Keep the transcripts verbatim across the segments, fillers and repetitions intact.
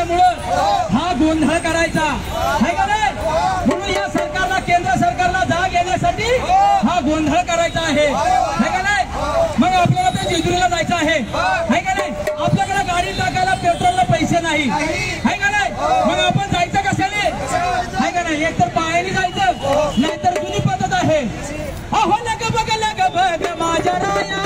महागाईमुळं हा गोंधळ करायचा आहे का नाही? म्हणून या सरकारला, केंद्र सरकारला जाग येण्यासाठी हा गोंधळ करायचा आहे का नाही? मग आपल्याला ते जेजुरीला जायचं आहे का नाही? आपल्याकडे गाडी टाकायला पेट्रोलला पैसे नाही आहे का नाही? मग आपण जायचं कशाने आहे का नाही? एक तर पायाने जायचं, नाहीतर जुनी पद्धत आहे अहो लग बघ लग बघ माझ्या राया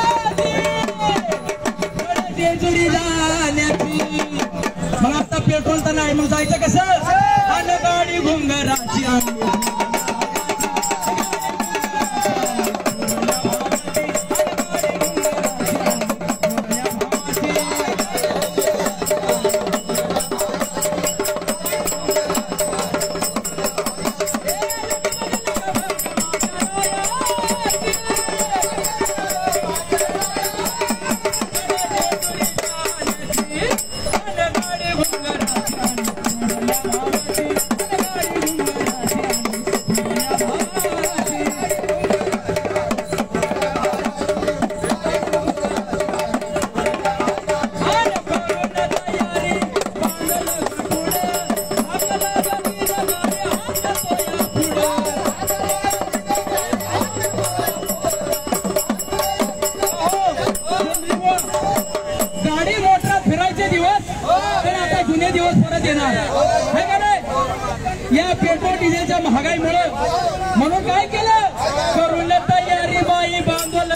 जेजुरी जाण्याची. मग आता पेट्रोल तर नाही, मग जायचं कसं? आणि गाडी घुंगराची आणली. या पेट्रोल डिझेलच्या महागाईमुळे म्हणून काय केलं? करून तयारी बाई बांधवल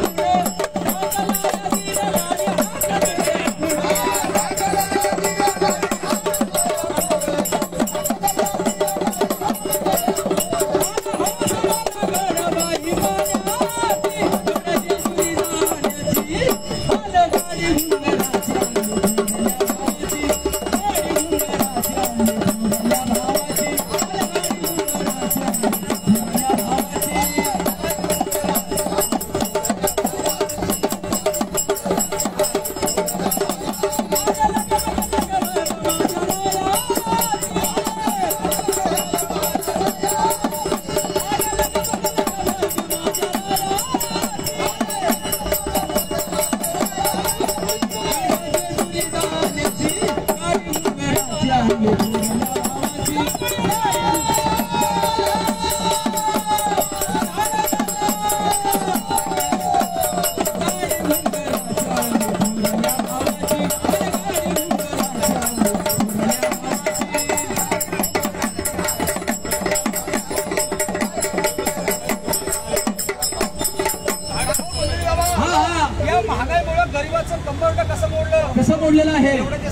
कसं मोडलेलं आहे?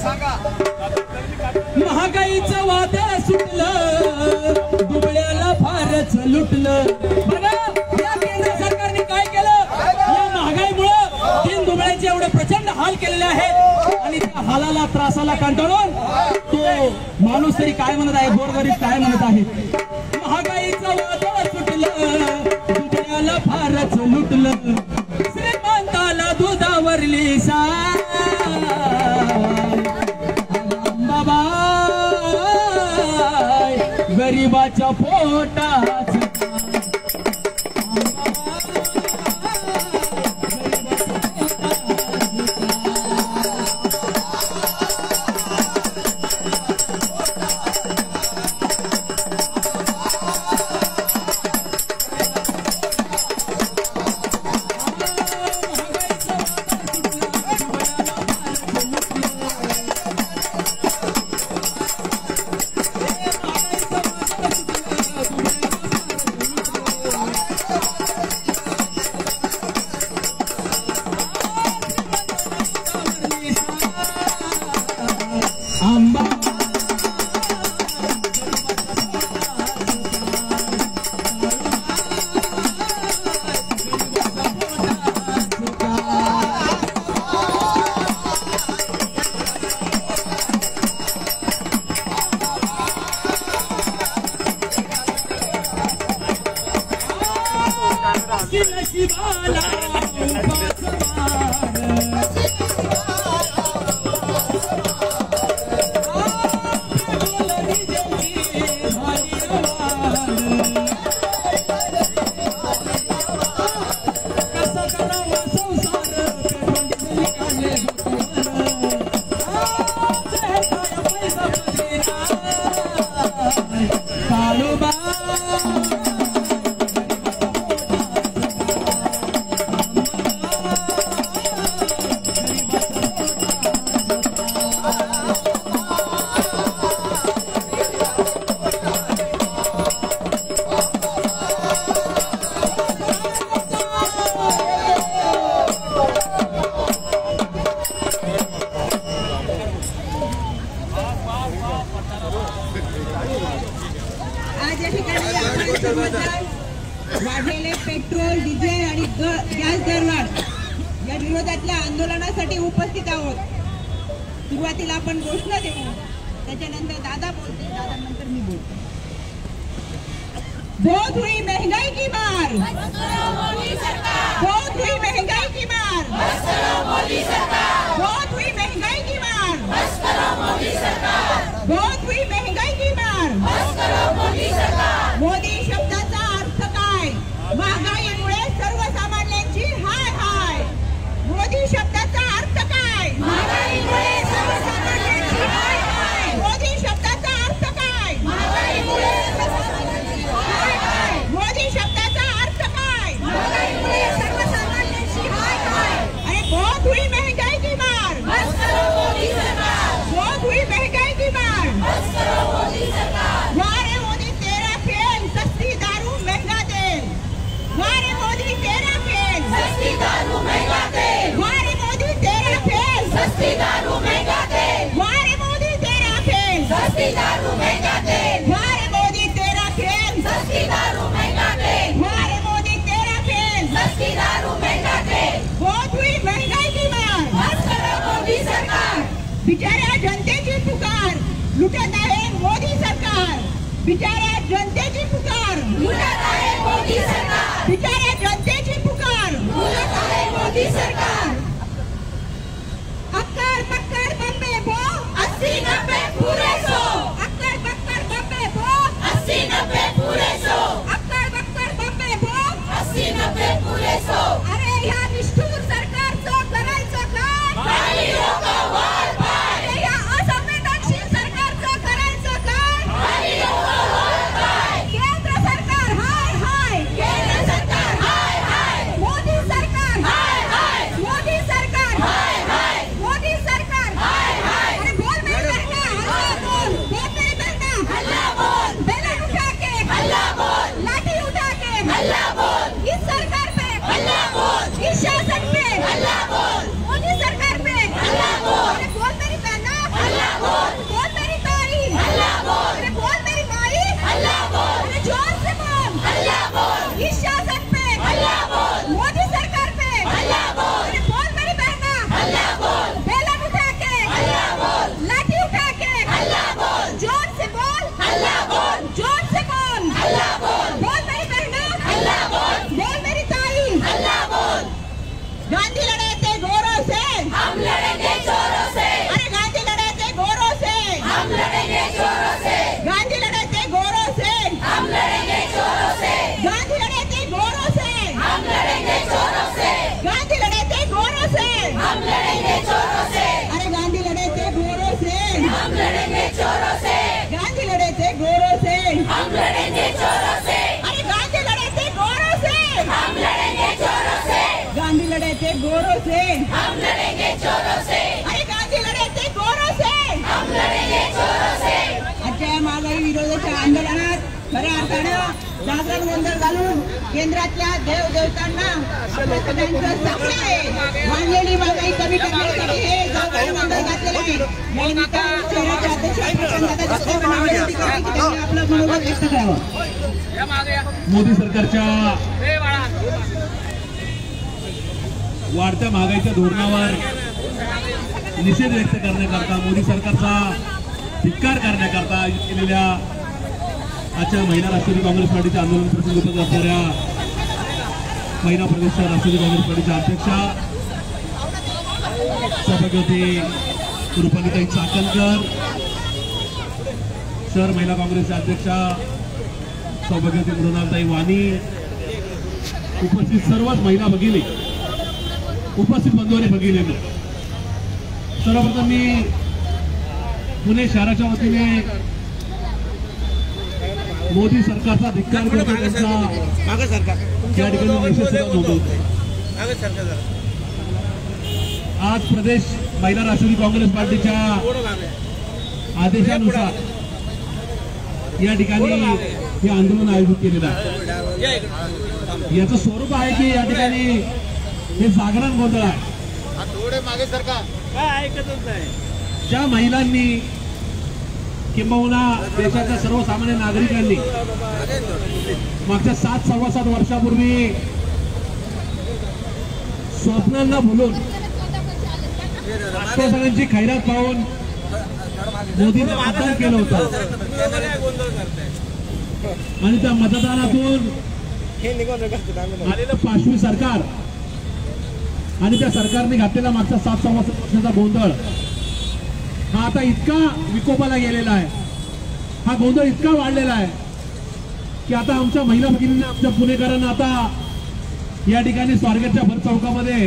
महागाईचं वादळ सुटलं, दुबळ्याला फारच लुटलं. बघा या केंद्र सरकारने काय केलं? या महागाईमुळे तीन दुबळ्याचे एवढे प्रचंड हाल केलेले आहेत आणि त्या हालाला, त्रासाला कंटाळून तो माणूस तरी काय म्हणत आहे, गोरगरीब काय म्हणत आहे? महागाईचं वादळ सुटलं, दुबळ्याला फारच लुटलं, श्रीमंताला दुधावरली सा गरीबाच्या पोटात वाढलेले पेट्रोल डिझेल आणि गॅस दरवाढ या विरोधातल्या आंदोलनासाठी उपस्थित आहोत. सुरुवातीला आपण घोषणा देऊ, त्याच्यानंतर दादा बोलते, दादानंतर मी बोलते. बहुत हुई महंगाई की मार, बहुत हुई महंगाई की मार, बहुत हुई महंगाई की मार, बहुत हुई महंगाई की मार. मोदी शब्दाचा अर्थ काय? महागाईमुळे सर्वसामान्यांची हाय हाय. मोदी शब्दाचा अर्थ काय? महागाईमुळे सर्वसामान्यांची हाय हाय. मोदी शब्दाचा अर्थ काय? महागाईमुळे सर्वसामान्यांची हाय हाय. मोदी शब्दाचा अर्थ काय? महागाईमुळे सर्वसामान्यांची हाय हाय. अरे बहुत हुई महंगाई की मार, मोदी सरकार. बहुत हुई महंगाई की मार, मोदी सरकार. वारे मोदी तेरा खेल, सस्ती दारू महंगा तेल. वारे मोदी तेरा खेल, सस्ती दारू महंगा तेल. वारे मोदी तेरा खेल, सस्ती दारू महंगा तेल. वारे मोदी तेरा खेल, सस्ती दारू महंगा तेल. वारे मोदी तेरा खेल, सस्ती दारू महंगा तेल. वारे मोदी तेरा खेल, सस्ती दारू महंगा तेल. बहुत हुई महंगाई की मार, मोदी सरकार. बिचाऱ्या जनतेची पुकार लुटत आहे मोदी सरकार. बिचाऱ्या जनतेची पुकार लुटत आहे मोदी सरकार. बिचाऱ्या जनतेची पुकार लुटत आहे मोदी सरकार. अक्कर पक्कर बम्बे बो, अस्सी नब्बे पूरे सौ. अक्कर पक्कर बम्बे बो, अस्सी नब्बे पूरे सौ. अक्कर पक्कर बम्बे बो, अस्सी नब्बे पूरे सौ. अरे ह्या निष्ठुर सरकारचं करायचं काय? खाली लोकं वर पाय. अरे ह्या असंवेदनशील सरकारचं करायचं काय? खाली लोकं वर पाय. केंद्र सरकार हाय हाय, केंद्र सरकार हाय हाय. मोदी सरकार हाय हाय, मोदी सरकार हाय हाय. मोदी सरकार हाय हाय. अरे बोल मेरी बहना, हल्ला बोल. बोल मेरी बहना, हल्ला बोल. बेलन उठा के हल्ला बोल. लाठी उठा के हल्ला बोल. इस सरकार पे हल्ला बोल. इस शासन पे हल्ला बोल. मोदी सरकार पे हल्ला बोल. अरे बोल मेरी बहना, हल्ला बोल. बोल मेरी ताई, हल्ला बोल. अरे बोल मेरी माई, हल्ला बोल. अरे जोर से बोल, हल्ला बोल. इस शासन पे हल्ला बोल. मोदी सरकार पे हल्ला बोल. अरे बोल मेरी बहना, हल्ला बोल. बेलन उठा के हल्ला बोल. लाठी उठा के हल्ला बोल. जोर से बोल, हल्ला बोल. जोर से बोल, हल्ला बोल. बोल मेरी बहना, हल्ला बोल. बोल मेरी ताई, हल्ला बोल. गांधी लड़े थे गोरों से, हम लड़ेंगे चोरों से. अरे गांधी लड़े थे गोरों से, हम लड़ेंगे चोरों से. गांधी लड़े थे गोरों से, हम लड़ेंगे चोरों से. गांधी लड़े थे गोरों से, हम लड़ेंगे चोरों से. गांधी लड़े थे गोरों से, हम लड़ेंगे चोरों से. अरे गांधी लड़े थे गोरों से, हम लड़ेंगे चोरों से. गांधी लड़े थे गोरों से, हम लड़ेंगे चोरों से. अरे गांधी लड़े थे गोरों से, हम लड़ेंगे चोरों से. गांधी लड़े थे गोरों से, हम लड़ेंगे चोरों से. अरे गांधी लड़े थे गोरों से, हम लड़ेंगे चोरों से. आजच्या या महागाई विरोधाच्या आंदोलनात खऱ्या अर्थानं जागरण गोंधळ घालून केंद्रातल्या देव देवतांना आपल्या सगळ्यांचं साकडं आहे. वाढलेली महागाई कमी करण्यासाठी हे जागरण गोंधळ घातलेलं आहे. या निमित्तानं शहराचे अध्यक्ष प्रशांतदादा जगताप यांना विनंती करते की त्यांनी आपलं मनोगत व्यक्त करावं. मोदी सरकारच्या वाढत्या महागाईच्या धोरणावर निषेध व्यक्त करण्याकरता, मोदी सरकारचा धिक्कार करण्याकरता केलेल्या आजच्या महिला राष्ट्रवादी काँग्रेस पार्टीच्या आंदोलन प्रसंगी उपस्थित असणाऱ्या महिला प्रदेशच्या राष्ट्रवादी काँग्रेस पार्टीच्या अध्यक्षा सभापती रुपालीताई चाकणकर, शहर महिला काँग्रेसच्या अध्यक्षा सौभाग्यवती मृणालताई वाणी, उपस्थित सर्वच महिला भगिनी, उपस्थित बंधू आणि भगिनींनो, सर्वप्रथम मी पुणे शहराच्या वतीने मोदी सरकारचा धिक्कार करतो, त्यांचा या ठिकाणी निषेध सुद्धा नोंदवतो. आज प्रदेश महिला राष्ट्रवादी काँग्रेस पार्टीच्या आदेशानुसार या ठिकाणी हे आंदोलन आयोजित केलेलं आहे. याचं स्वरूप आहे की या ठिकाणी हे जागरण गोंधळ आहे. ज्या महिलांनी किंबहुना देशाच्या सर्वसामान्य नागरिकांनी मागच्या सात सव्वा सात वर्षापूर्वी स्वप्नांना भुलून आपल्या सगळ्यांची खैरात पाहून मोदीने मतदान केलं होतं आणि त्या मतदानातून आलेलं पाशवी सरकार आणि त्या सरकारने घातलेला मागचा सात सव्वा सात वर्षाचा गोंधळ हा आता इतका विकोपाला गेलेला आहे, हा गोंधळ इतका वाढलेला आहे की आता आमच्या महिला भगिनींना, आमच्या पुणेकरांना आता या ठिकाणी स्वारगेटच्या भर चौकामध्ये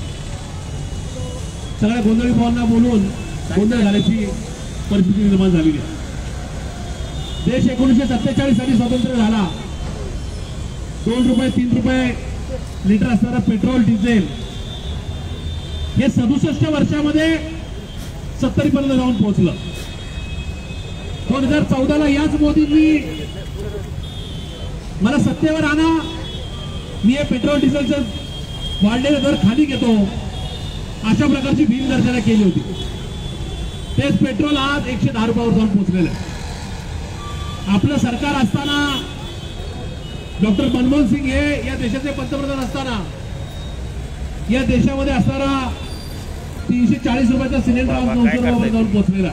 सगळ्या गोंधळी भावांना बोलून गोंधळ झाल्याची परिस्थिती निर्माण झालेली आहे. देश एकोणीसशे सत्तेचाळीस साली स्वतंत्र झाला. दोन रुपये तीन रुपये लिटर असणारा पेट्रोल डिझेल हे सदुसष्ट वर्षामध्ये सत्तरी पर्यंत जाऊन पोहोचलं. दोन हजार चौदाला याच मोदींनी मला सत्तेवर आणा, मी हे पेट्रोल डिझेलचं वाढलेले दर खाली घेतो, अशा प्रकारची भीमगर्जना केली होती. तेच पेट्रोल आज एकशे दहा रुपयावर जाऊन पोहोचलेलं आहे. आपलं सरकार असताना, डॉक्टर मनमोहन सिंग हे या देशाचे पंतप्रधान असताना या देशामध्ये असणारा तीनशे चाळीस रुपयाचा सिलेंडर आज नऊशे रुपयावर जाऊन पोहोचलेला.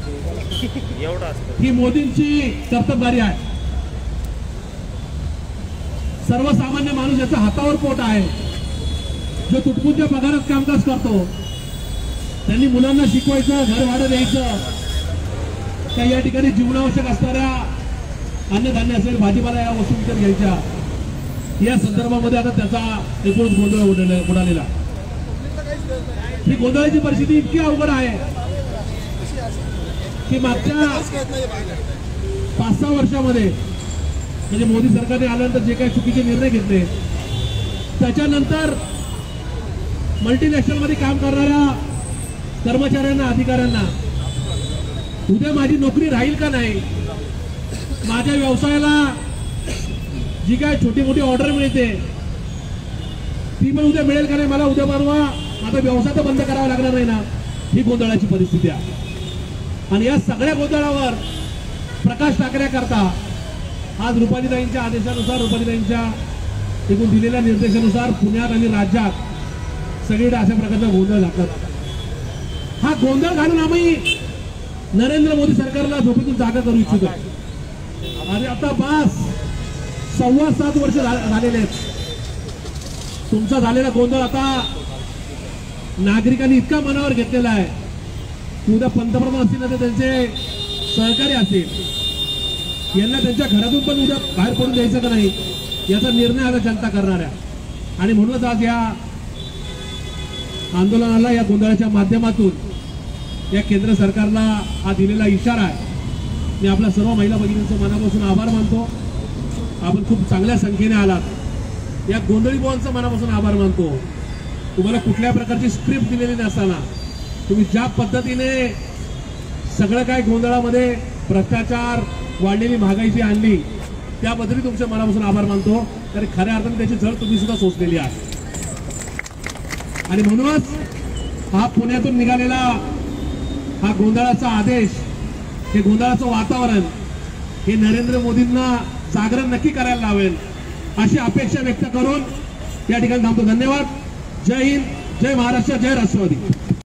ही मोदींची कर्तबगारी आहे. सर्वसामान्य माणूस याचा हातावर पोट आहे, जो तुटपुंज्या पगारात कामकाज करतो, त्यांनी मुलांना शिकवायचं, घर भाडं द्यायचं, त्या या ठिकाणी जीवनावश्यक असणाऱ्या अन्नधान्य असेल, भाजीपाला या वस्तू विकत घ्यायच्या, या संदर्भामध्ये आता त्याचा एकूणच गोंधळ उडालेला. ही गोंधळाची परिस्थिती इतकी अवघड आहे की मागच्या पाच सहा वर्षामध्ये म्हणजे मोदी सरकारने आल्यानंतर जे काही चुकीचे निर्णय घेतले, त्याच्यानंतर मल्टीनॅशनल मध्ये काम करणाऱ्या कर्मचाऱ्यांना, अधिकाऱ्यांना उद्या माझी नोकरी राहील का नाही, माझ्या व्यवसायाला जी काय छोटी मोठी ऑर्डर मिळते ती पण उद्या मिळेल का नाही, मला उद्या परवा आता व्यवसाय तर बंद करावा लागणार नाही ना, ही गोंधळाची परिस्थिती आहे. आणि या सगळ्या गोंधळावर प्रकाश टाकण्याकरता आज रुपालीताईंच्या आदेशानुसार, रुपालीताईंच्या एकूण दिलेल्या निर्देशानुसार पुण्यात आणि राज्यात सगळीकडे अशा प्रकारचा गोंधळ घातला. हा गोंधळ घालून आम्ही नरेंद्र मोदी सरकारला झोपेतून जागा करू इच्छितो. आणि आता बास सव्वा सात वर्ष झालेले आहेत. तुमचा झालेला गोंधळ आता नागरिकांनी इतका मनावर घेतलेला आहे, उद्या पंतप्रधान असतील ना तर त्यांचे सहकारी असेल, यांना त्यांच्या घरातून पण उद्या बाहेर पडून द्यायचं का नाही याचा निर्णय आता जनता करणार आहे. आणि म्हणूनच आज या आंदोलनाला, या गोंधळाच्या माध्यमातून या केंद्र सरकारला हा दिलेला इशारा आहे. मी आपल्या सर्व महिला भगिनींचं मनापासून आभार मानतो. आपण खूप चांगल्या संख्येने आलात. या गोंधळी बुवांचं मनापासून आभार मानतो. तुम्हाला कुठल्या प्रकारची स्क्रिप्ट दिलेली नसताना तुम्ही ज्या पद्धतीने सगळं काय गोंधळामध्ये भ्रष्टाचार, वाढलेली महागाई जी आणली, त्याबद्दल तुमच्या मनापासून आभार मानतो. तर खऱ्या अर्थाने त्याची झळ तुम्ही सुद्धा सोसलेली आहे. आणि म्हणूनच हा पुण्यातून निघालेला हा गोंधळाचा आदेश, हे गोंधळाचं वातावरण हे नरेंद्र मोदींना जागरण नक्की करायला लावेल अशी अपेक्षा व्यक्त करून या ठिकाणी थांबतो. धन्यवाद. जय हिंद, जय महाराष्ट्र, जय राष्ट्रवादी.